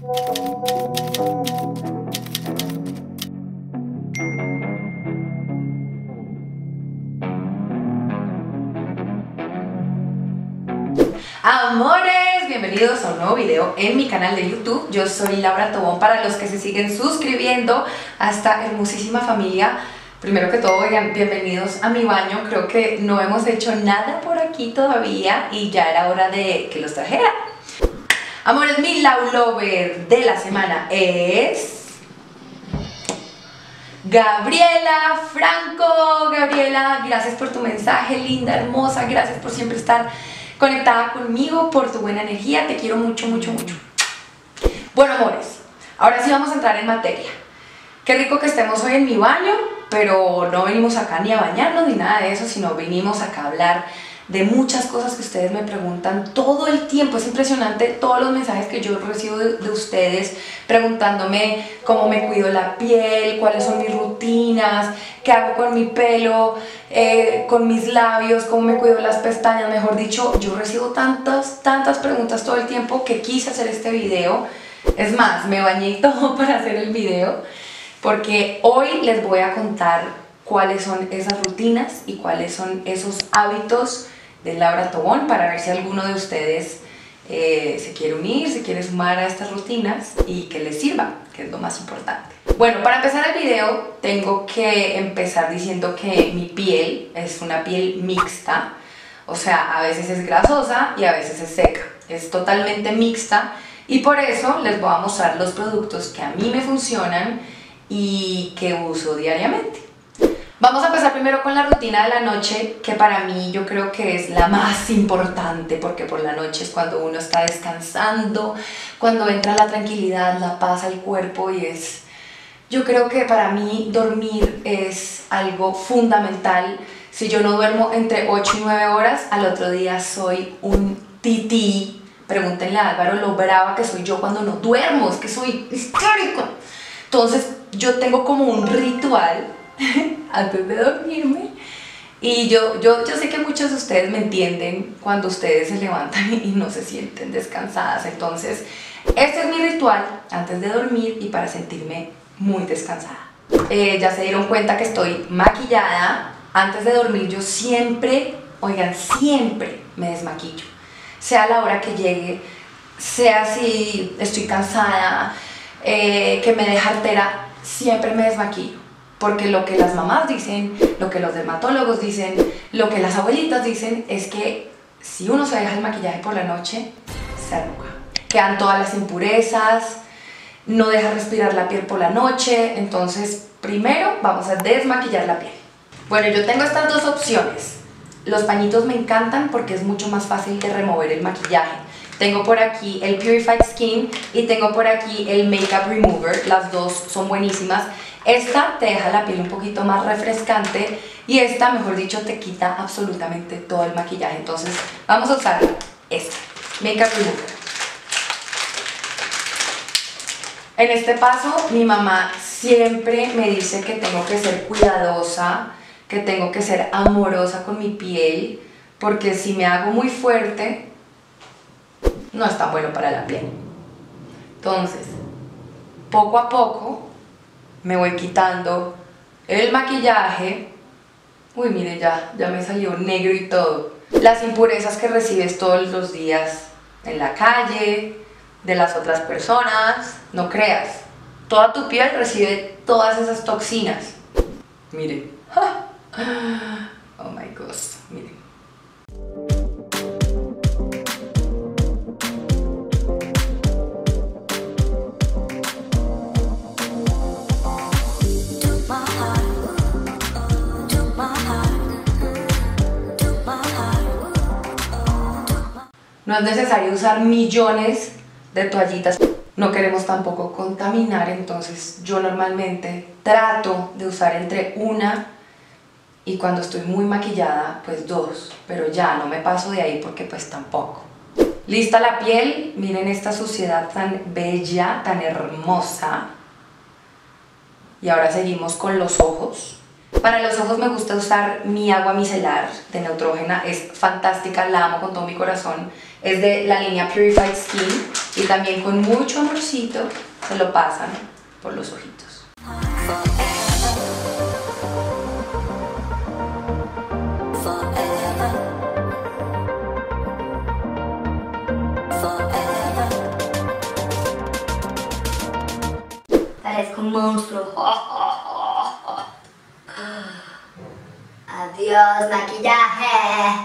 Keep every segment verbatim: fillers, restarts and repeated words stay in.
Amores, bienvenidos a un nuevo video en mi canal de YouTube. Yo soy Laura Tobón, para los que se siguen suscribiendo a esta hermosísima familia. Primero que todo, oigan, bienvenidos a mi baño. Creo que no hemos hecho nada por aquí todavía y ya era hora de que los trajera. Amores, mi love lover de la semana es... Gabriela Franco. Gabriela, gracias por tu mensaje, linda, hermosa. Gracias por siempre estar conectada conmigo, por tu buena energía. Te quiero mucho, mucho, mucho. Bueno, amores, ahora sí vamos a entrar en materia. Qué rico que estemos hoy en mi baño, pero no venimos acá ni a bañarnos ni nada de eso, sino venimos acá a hablar de muchas cosas que ustedes me preguntan todo el tiempo. Es impresionante todos los mensajes que yo recibo de, de ustedes preguntándome cómo me cuido la piel, cuáles son mis rutinas, qué hago con mi pelo, eh, con mis labios, cómo me cuido las pestañas. Mejor dicho, yo recibo tantas, tantas preguntas todo el tiempo que quise hacer este video. Es más, me bañé y todo para hacer el video, porque hoy les voy a contar cuáles son esas rutinas y cuáles son esos hábitos de Laura Tobón, para ver si alguno de ustedes eh, se quiere unir, se quiere sumar a estas rutinas y que les sirva, que es lo más importante. Bueno, para empezar el video tengo que empezar diciendo que mi piel es una piel mixta, o sea, a veces es grasosa y a veces es seca, es totalmente mixta, y por eso les voy a mostrar los productos que a mí me funcionan y que uso diariamente. Vamos a empezar primero con la rutina de la noche, que para mí yo creo que es la más importante, porque por la noche es cuando uno está descansando, cuando entra la tranquilidad, la paz al cuerpo, y es... Yo creo que para mí dormir es algo fundamental. Si yo no duermo entre ocho y nueve horas, al otro día soy un tití. Pregúntenle a Álvaro lo brava que soy yo cuando no duermo, es que soy histérico. Entonces yo tengo como un ritual antes de dormirme, y yo, yo, yo sé que muchos de ustedes me entienden cuando ustedes se levantan y no se sienten descansadas. Entonces este es mi ritual antes de dormir y para sentirme muy descansada. Eh, ya se dieron cuenta que estoy maquillada. Antes de dormir yo siempre, oigan, siempre me desmaquillo, sea la hora que llegue, sea si estoy cansada, eh, que me deja artera, siempre me desmaquillo. Porque lo que las mamás dicen, lo que los dermatólogos dicen, lo que las abuelitas dicen es que si uno se deja el maquillaje por la noche, se arruga. Quedan todas las impurezas, no deja respirar la piel por la noche. Entonces, primero vamos a desmaquillar la piel. Bueno, yo tengo estas dos opciones. Los pañitos me encantan porque es mucho más fácil de remover el maquillaje. Tengo por aquí el Purified Skin y tengo por aquí el Makeup Remover. Las dos son buenísimas. Esta te deja la piel un poquito más refrescante y esta, mejor dicho, te quita absolutamente todo el maquillaje. Entonces vamos a usar esta, Makeup Remover. En este paso mi mamá siempre me dice que tengo que ser cuidadosa, que tengo que ser amorosa con mi piel, porque si me hago muy fuerte no es tan bueno para la piel. Entonces, poco a poco me voy quitando el maquillaje. Uy, miren, ya, ya me salió negro y todo. Las impurezas que recibes todos los días en la calle, de las otras personas, no creas. Toda tu piel recibe todas esas toxinas. Miren. Oh my God, miren. No es necesario usar millones de toallitas. No queremos tampoco contaminar, entonces yo normalmente trato de usar entre una y cuando estoy muy maquillada, pues dos. Pero ya no me paso de ahí porque pues tampoco. Lista la piel, miren esta suciedad tan bella, tan hermosa. Y ahora seguimos con los ojos. Para los ojos me gusta usar mi agua micelar de Neutrógena, es fantástica, la amo con todo mi corazón. Es de la línea Purified Skin Y también con mucho amorcito se lo pasan por los ojitos. Parezco un monstruo. Adiós, maquillaje.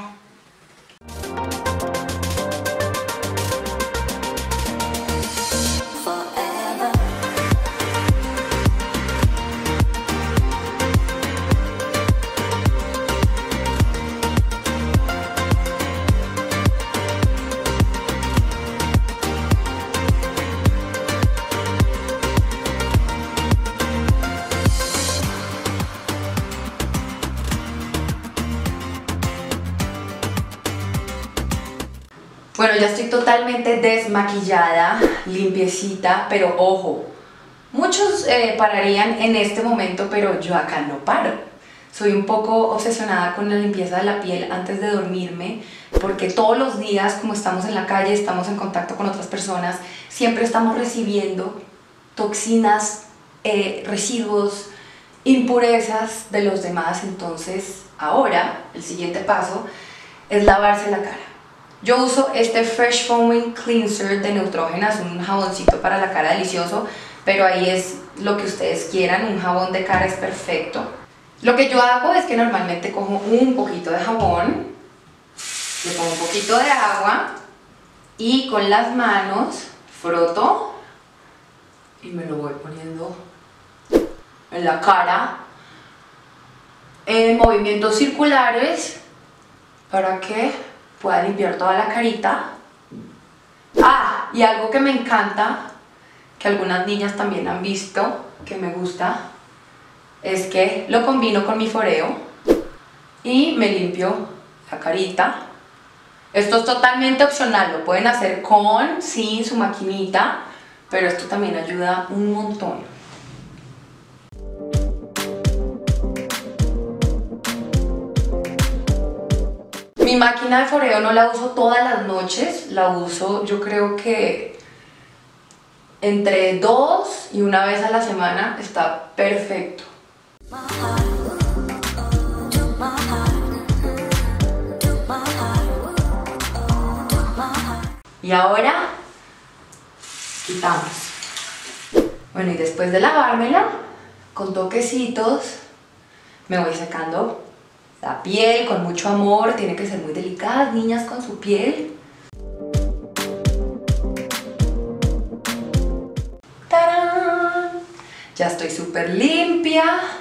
Bueno, ya estoy totalmente desmaquillada, limpiecita, pero ojo, muchos eh, pararían en este momento, pero yo acá no paro. Soy un poco obsesionada con la limpieza de la piel antes de dormirme, porque todos los días, como estamos en la calle, estamos en contacto con otras personas, siempre estamos recibiendo toxinas, eh, residuos, impurezas de los demás. Entonces, ahora, el siguiente paso es lavarse la cara. Yo uso este Fresh Foaming Cleanser de Neutrogena, es un jaboncito para la cara delicioso, pero ahí es lo que ustedes quieran, un jabón de cara es perfecto. Lo que yo hago es que normalmente cojo un poquito de jabón, le pongo un poquito de agua y con las manos froto y me lo voy poniendo en la cara en movimientos circulares para que pueda limpiar toda la carita. Ah, y algo que me encanta, que algunas niñas también han visto, que me gusta, es que lo combino con mi foreo y me limpio la carita. Esto es totalmente opcional, lo pueden hacer con, sin su maquinita, pero esto también ayuda un montón. Mi máquina de foreo no la uso todas las noches, la uso yo creo que entre dos y una vez a la semana, está perfecto. Y ahora quitamos. Bueno, y después de lavármela, con toquecitos, me voy secando la piel con mucho amor. Tienen que ser muy delicadas, niñas, con su piel. ¡Tarán! Ya estoy súper limpia.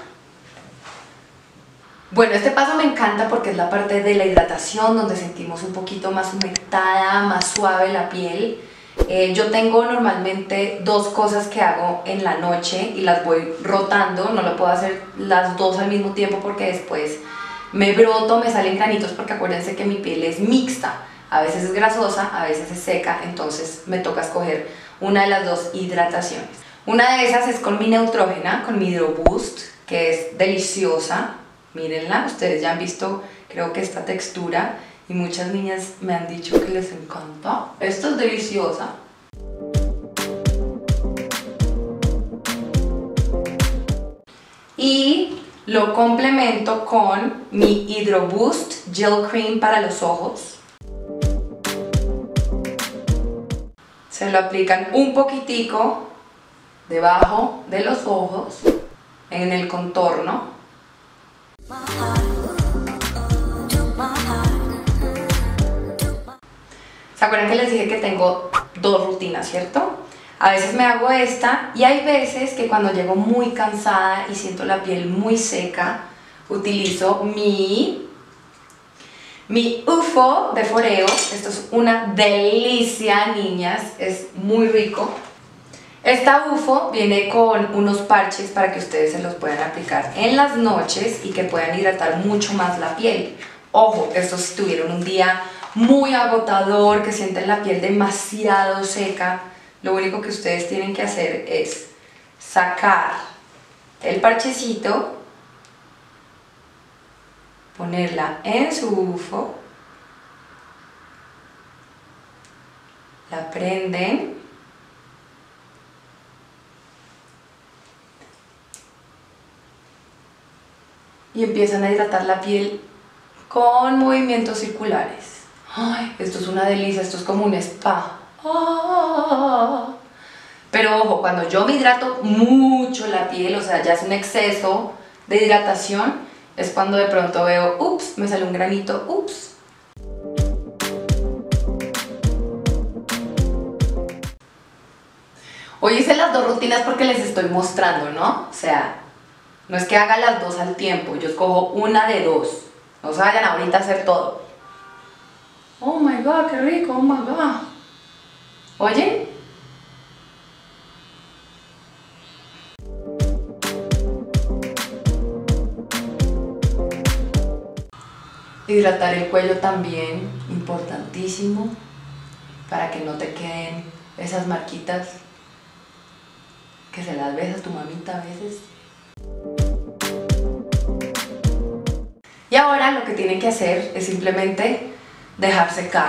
Bueno, este paso me encanta porque es la parte de la hidratación, donde sentimos un poquito más humectada, más suave la piel. Eh, yo tengo normalmente dos cosas que hago en la noche y las voy rotando. No lo puedo hacer las dos al mismo tiempo porque después me broto, me salen granitos, porque acuérdense que mi piel es mixta, a veces es grasosa, a veces es seca, entonces me toca escoger una de las dos hidrataciones. Una de esas es con mi Neutrogena, con mi Hydro Boost, que es deliciosa, mírenla, ustedes ya han visto creo que esta textura y muchas niñas me han dicho que les encanta. Esto es deliciosa. Y lo complemento con mi Hydro Boost Gel Cream para los ojos. Se lo aplican un poquitico debajo de los ojos, en el contorno. ¿Se acuerdan que les dije que tengo dos rutinas, cierto? A veces me hago esta y hay veces que cuando llego muy cansada y siento la piel muy seca, utilizo mi, mi U F O de foreo. Esto es una delicia, niñas, es muy rico. Esta U F O viene con unos parches para que ustedes se los puedan aplicar en las noches y que puedan hidratar mucho más la piel. Ojo, estos si tuvieron un día muy agotador, que sienten la piel demasiado seca, lo único que ustedes tienen que hacer es sacar el parchecito, ponerla en su U F O, la prenden y empiezan a hidratar la piel con movimientos circulares. Ay, esto es una delicia, esto es como un spa. Ah. Pero ojo, cuando yo me hidrato mucho la piel, o sea, ya es un exceso de hidratación, es cuando de pronto veo, ups, me sale un granito, ups. Hoy hice las dos rutinas porque les estoy mostrando, ¿no? O sea, no es que haga las dos al tiempo, yo escojo una de dos. No se vayan ahorita a hacer todo. Oh my god, qué rico, oh my god. ¿Oyen? Hidratar el cuello también, importantísimo, para que no te queden esas marquitas que se las ves a tu mamita a veces. Y ahora lo que tienen que hacer es simplemente dejar secar.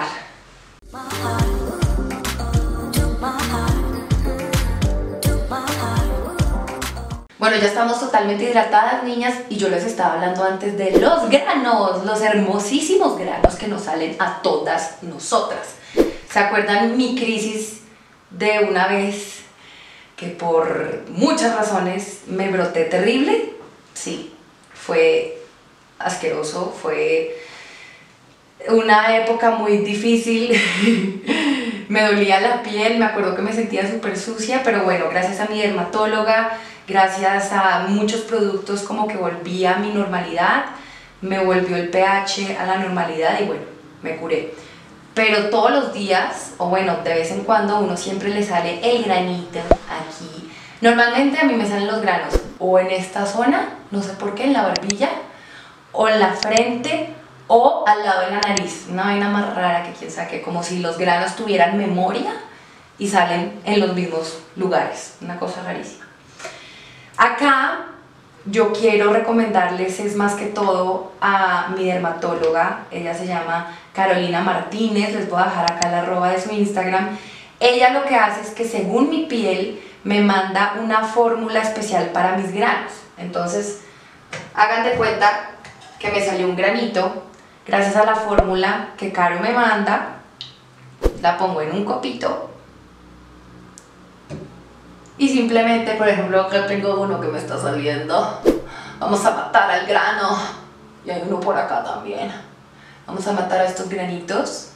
Bueno, ya estamos totalmente hidratadas, niñas, y yo les estaba hablando antes de los granos, los hermosísimos granos que nos salen a todas nosotras. ¿Se acuerdan mi crisis de una vez que por muchas razones me broté terrible? Sí, fue asqueroso, fue una época muy difícil. Me dolía la piel, me acuerdo que me sentía súper sucia, pero bueno, gracias a mi dermatóloga, gracias a muchos productos, como que volví a mi normalidad, me volvió el pH a la normalidad y bueno, me curé. Pero todos los días, o bueno, de vez en cuando, a uno siempre le sale el granito aquí. Normalmente a mí me salen los granos o en esta zona, no sé por qué, en la barbilla, o en la frente, o al lado de la nariz. Una vaina más rara que quién sabe, como si los granos tuvieran memoria y salen en los mismos lugares. Una cosa rarísima. Acá yo quiero recomendarles, es más que todo, a mi dermatóloga. Ella se llama Carolina Martínez, les voy a dejar acá la arroba de su Instagram. Ella lo que hace es que según mi piel me manda una fórmula especial para mis granos. Entonces, hagan de cuenta que me salió un granito gracias a la fórmula que Caro me manda. La pongo en un copito y simplemente, por ejemplo, acá tengo uno que me está saliendo. Vamos a matar al grano. Y hay uno por acá también. Vamos a matar a estos granitos.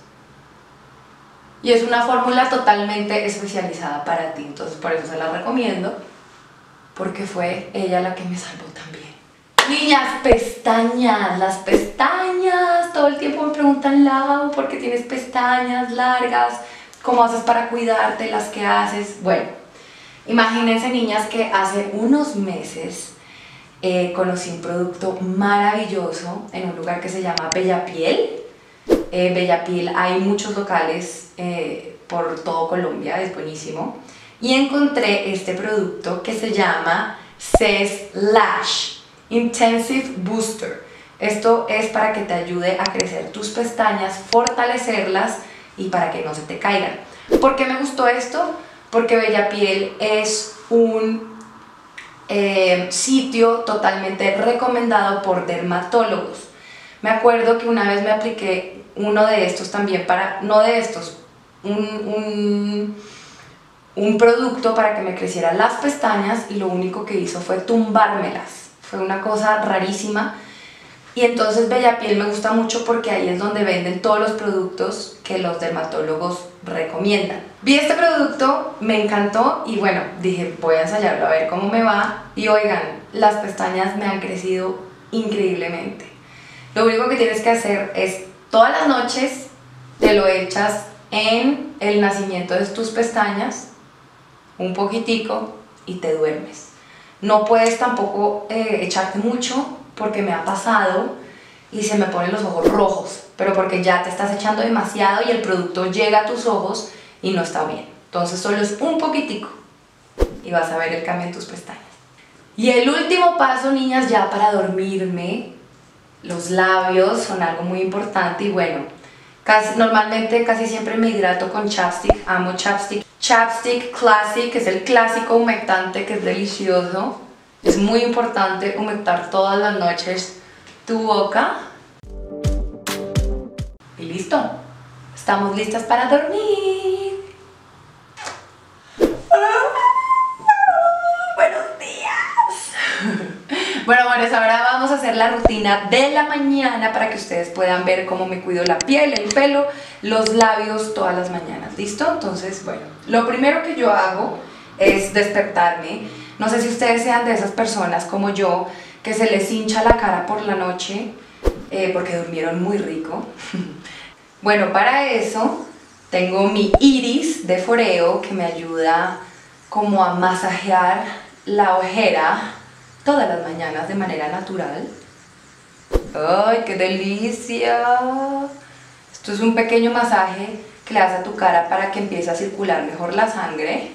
Y es una fórmula totalmente especializada para ti. Entonces por eso se la recomiendo, porque fue ella la que me salvó también. Niñas, pestañas. Las pestañas. Todo el tiempo me preguntan, Lau, ¿por qué tienes pestañas largas? ¿Cómo haces para cuidarte? ¿Las que haces? Bueno, imagínense, niñas, que hace unos meses eh, conocí un producto maravilloso en un lugar que se llama Bella Piel. Eh, Bella Piel, hay muchos locales eh, por todo Colombia, es buenísimo. Y encontré este producto que se llama C E S Lash Intensive Booster. Esto es para que te ayude a crecer tus pestañas, fortalecerlas y para que no se te caigan. ¿Por qué me gustó esto? Porque Bella Piel es un eh, sitio totalmente recomendado por dermatólogos. Me acuerdo que una vez me apliqué uno de estos también para, no de estos, un, un, un producto para que me crecieran las pestañas y lo único que hizo fue tumbármelas. Fue una cosa rarísima. Y entonces Bella Piel me gusta mucho porque ahí es donde venden todos los productos que los dermatólogos recomiendan. Vi este producto, me encantó y bueno, dije voy a ensayarlo a ver cómo me va. Y oigan, las pestañas me han crecido increíblemente. Lo único que tienes que hacer es todas las noches te lo echas en el nacimiento de tus pestañas, un poquitico, y te duermes. No puedes tampoco eh, echarte mucho, porque me ha pasado y se me ponen los ojos rojos, pero porque ya te estás echando demasiado y el producto llega a tus ojos y no está bien. Entonces solo es un poquitico y vas a ver el cambio en tus pestañas. Y el último paso, niñas, ya para dormirme, los labios son algo muy importante y bueno, casi, normalmente casi siempre me hidrato con chapstick, amo chapstick. Chapstick Classic, que es el clásico humectante que es delicioso. Es muy importante humectar todas las noches tu boca. Y listo. Estamos listas para dormir. Buenos días. Bueno, amores, ahora vamos a hacer la rutina de la mañana para que ustedes puedan ver cómo me cuido la piel, el pelo, los labios todas las mañanas. ¿Listo? Entonces, bueno, lo primero que yo hago es despertarme. No sé si ustedes sean de esas personas como yo que se les hincha la cara por la noche eh, porque durmieron muy rico. Bueno, para eso tengo mi iris de Foreo que me ayuda como a masajear la ojera todas las mañanas de manera natural. ¡Ay, qué delicia! Esto es un pequeño masaje que le das a tu cara para que empiece a circular mejor la sangre.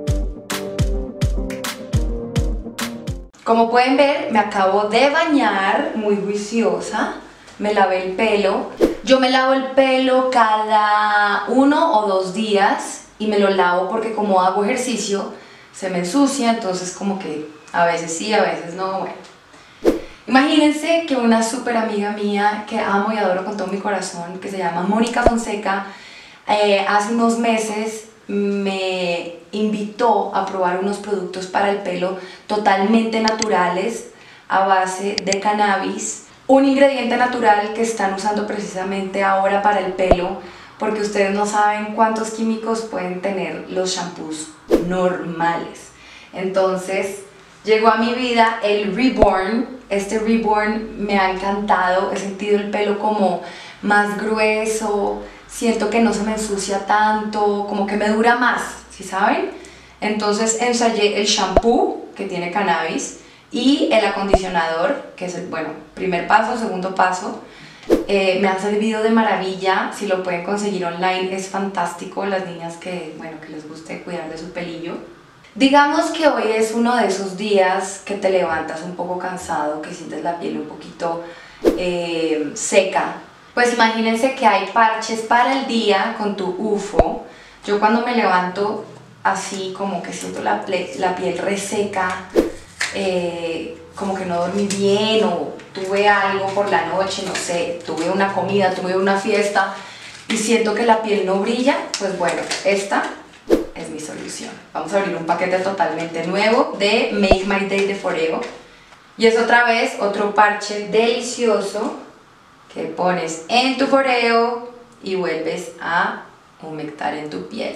Como pueden ver, me acabo de bañar, muy juiciosa. Me lavé el pelo. Yo me lavo el pelo cada uno o dos días y me lo lavo porque como hago ejercicio se me ensucia, entonces como que a veces sí, a veces no. Bueno, imagínense que una súper amiga mía que amo y adoro con todo mi corazón, que se llama Mónica Fonseca, eh, hace unos meses me invitó a probar unos productos para el pelo totalmente naturales a base de cannabis. Un ingrediente natural que están usando precisamente ahora para el pelo, porque ustedes no saben cuántos químicos pueden tener los shampoos normales. Entonces llegó a mi vida el Reborn. Este Reborn me ha encantado, he sentido el pelo como más grueso, siento que no se me ensucia tanto, como que me dura más, ¿sí saben? Entonces ensayé el shampoo que tiene cannabis y el acondicionador, que es el, bueno, primer paso, segundo paso. Eh, me ha servido de maravilla. Si lo pueden conseguir online es fantástico. Las niñas que, bueno, que les guste cuidar de su pelillo. Digamos que hoy es uno de esos días que te levantas un poco cansado, que sientes la piel un poquito eh, seca. Pues imagínense que hay parches para el día con tu U F O. Yo cuando me levanto así como que siento la, la piel reseca, Eh, como que no dormí bien o tuve algo por la noche, no sé, tuve una comida, tuve una fiesta y siento que la piel no brilla, pues bueno, esta es mi solución. Vamos a abrir un paquete totalmente nuevo de Make My Day de Foreo y es otra vez otro parche delicioso que pones en tu Foreo y vuelves a humectar en tu piel.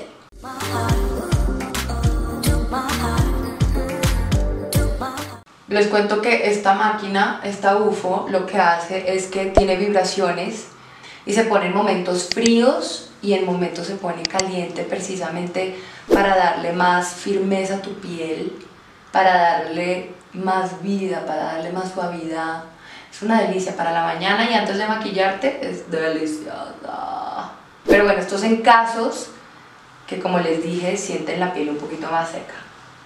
Les cuento que esta máquina, esta U F O, lo que hace es que tiene vibraciones y se pone en momentos fríos y en momentos se pone caliente precisamente para darle más firmeza a tu piel, para darle más vida, para darle más suavidad. Es una delicia para la mañana y antes de maquillarte es deliciosa. Pero bueno, esto es en casos que, como les dije, sienten la piel un poquito más seca.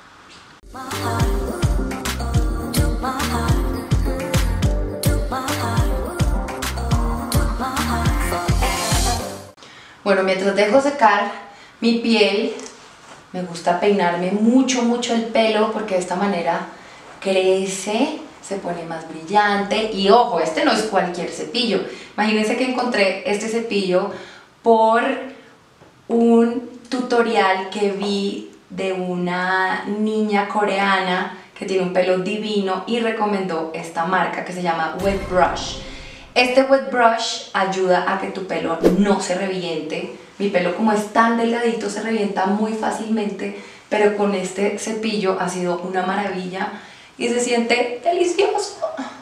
Bueno, mientras dejo secar mi piel, me gusta peinarme mucho, mucho el pelo porque de esta manera crece, se pone más brillante y ojo, este no es cualquier cepillo. Imagínense que encontré este cepillo por un tutorial que vi de una niña coreana que tiene un pelo divino y recomendó esta marca que se llama Wet Brush. Este Wet Brush ayuda a que tu pelo no se reviente. Mi pelo, como es tan delgadito, se revienta muy fácilmente, pero con este cepillo ha sido una maravilla y se siente delicioso.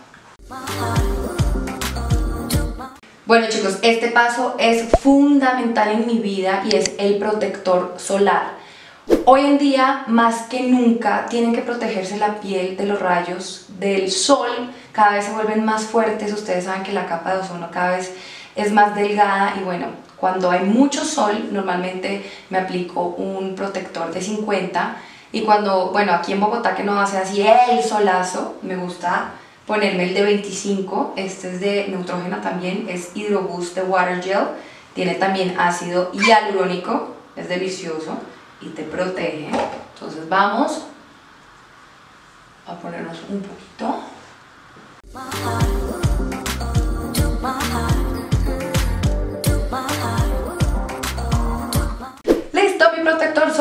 Bueno, chicos, este paso es fundamental en mi vida y es el protector solar. Hoy en día, más que nunca, tienen que protegerse la piel de los rayos del sol. Cada vez se vuelven más fuertes. Ustedes saben que la capa de ozono cada vez es más delgada y bueno, cuando hay mucho sol, normalmente me aplico un protector de cincuenta y cuando, bueno, aquí en Bogotá que no hace así el solazo, me gusta ponerme el de veinticinco. Este es de Neutrogena también, es Hydro Boost de Water Gel. Tiene también ácido hialurónico, es delicioso y te protege. Entonces vamos a ponernos un poquito.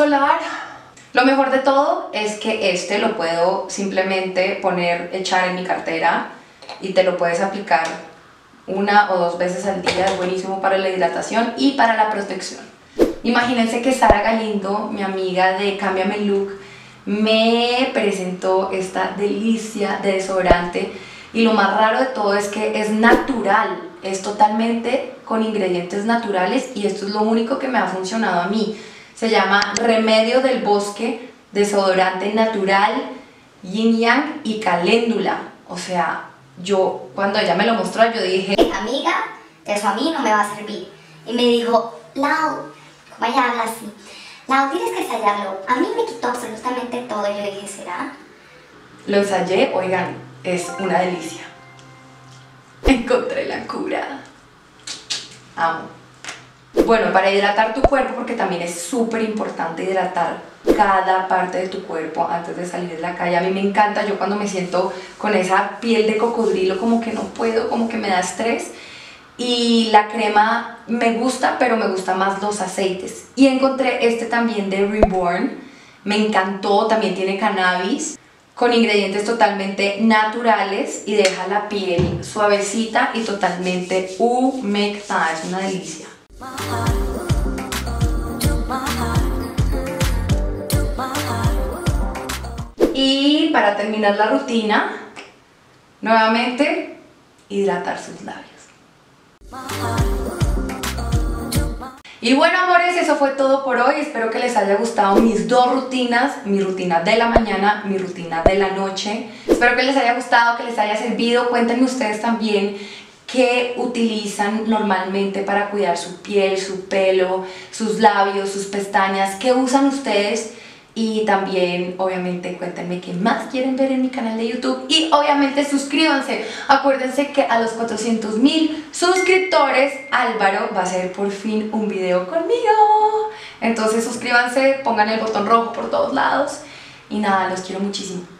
solar. Lo mejor de todo es que este lo puedo simplemente poner, echar en mi cartera y te lo puedes aplicar una o dos veces al día. Es buenísimo para la hidratación y para la protección. Imagínense que Sara Galindo, mi amiga de Cámbiame el Look, me presentó esta delicia de desodorante y lo más raro de todo es que es natural, es totalmente con ingredientes naturales y esto es lo único que me ha funcionado a mí. Se llama Remedio del Bosque, desodorante natural, yin yang y caléndula. O sea, yo cuando ella me lo mostró yo dije, amiga, eso a mí no me va a servir. Y me dijo, Lau, como ella habla así, Lau, tienes que ensayarlo. A mí me quitó absolutamente todo. Y yo dije, ¿será? Lo ensayé, oigan, es una delicia. Encontré la cura. Amo. Bueno, para hidratar tu cuerpo, porque también es súper importante hidratar cada parte de tu cuerpo antes de salir de la calle. A mí me encanta, yo cuando me siento con esa piel de cocodrilo, como que no puedo, como que me da estrés. Y la crema me gusta, pero me gustan más los aceites. Y encontré este también de Reborn, me encantó, también tiene cannabis, con ingredientes totalmente naturales y deja la piel suavecita y totalmente humectada, es una delicia. Y para terminar la rutina, nuevamente, hidratar sus labios. Y bueno, amores, eso fue todo por hoy. Espero que les haya gustado mis dos rutinas, mi rutina de la mañana, mi rutina de la noche. Espero que les haya gustado, que les haya servido. Cuéntenme ustedes también qué utilizan normalmente para cuidar su piel, su pelo, sus labios, sus pestañas. ¿Qué usan ustedes? Y también, obviamente, cuéntenme qué más quieren ver en mi canal de YouTube. Y obviamente suscríbanse. Acuérdense que a los cuatrocientos mil suscriptores, Álvaro va a hacer por fin un video conmigo. Entonces suscríbanse, pongan el botón rojo por todos lados. Y nada, los quiero muchísimo.